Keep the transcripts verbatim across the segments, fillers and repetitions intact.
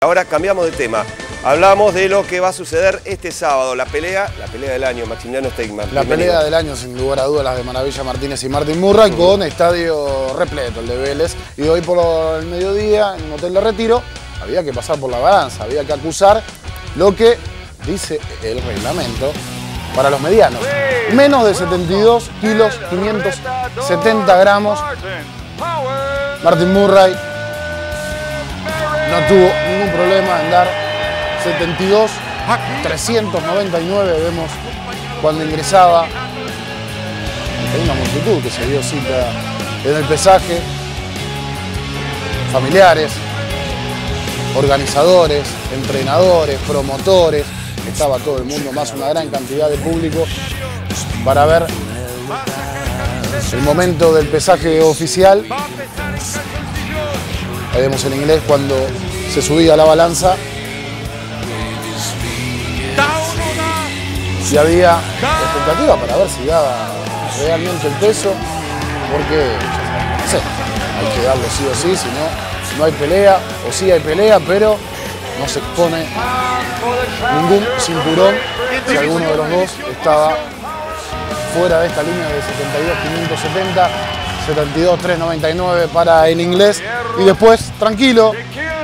Ahora cambiamos de tema. Hablamos de lo que va a suceder este sábado, la pelea, la pelea del año, Maximiliano Stegman. La Bienvenido. pelea del año, sin lugar a dudas, las de Maravilla Martínez y Martín Murray, uh -huh. con estadio repleto, el de Vélez. Y hoy por el mediodía, en un hotel de Retiro, había que pasar por la balanza, había que acusar lo que dice el reglamento para los medianos. Menos de setenta y dos kilos, quinientos setenta gramos. Martín Murray no tuvo ningún problema en dar setenta y dos, trescientos noventa y nueve, vemos cuando ingresaba. Hay una multitud que se dio cita en el pesaje, familiares, organizadores, entrenadores, promotores, estaba todo el mundo, más una gran cantidad de público para ver el momento del pesaje oficial. Ahí vemos en inglés cuando se subía a la balanza. Si había expectativa para ver si daba realmente el peso, porque no sé, hay que darlo sí o sí, si no, no hay pelea, o sí hay pelea, pero no se expone ningún cinturón si alguno de los dos estaba fuera de esta línea de setenta y dos, quinientos setenta, setenta y dos, trescientos noventa y nueve para el inglés. Y después, tranquilo, muy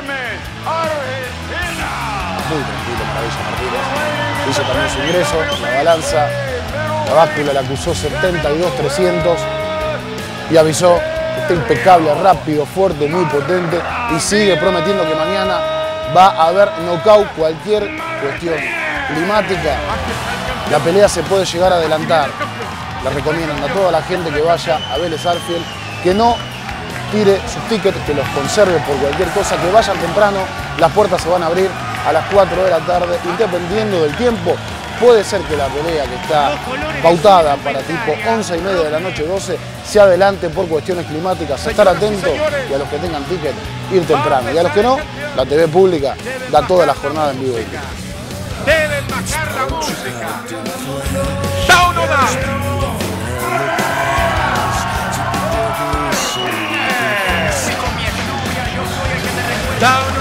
tranquilo, Maravilla Martínez, hizo también su ingreso, la balanza, la báscula la acusó setenta y dos, trescientos y avisó que está impecable, rápido, fuerte, muy potente, y sigue prometiendo que mañana va a haber knockout. Cualquier cuestión climática, la pelea se puede llegar a adelantar. Le recomiendan a toda la gente que vaya a Vélez Sarsfield que no tire sus tickets, que los conserve por cualquier cosa, que vayan temprano. Las puertas se van a abrir a las cuatro de la tarde y dependiendo del tiempo puede ser que la pelea que está pautada para tipo once y media de la noche, doce, se adelante por cuestiones climáticas. Estar atentos, y a los que tengan ticket ir temprano, y a los que no, la T V pública da toda la jornada en vivo. Deben bajar la música. ¿Da o no da? Si con mi novia yo soy el que te recuerda.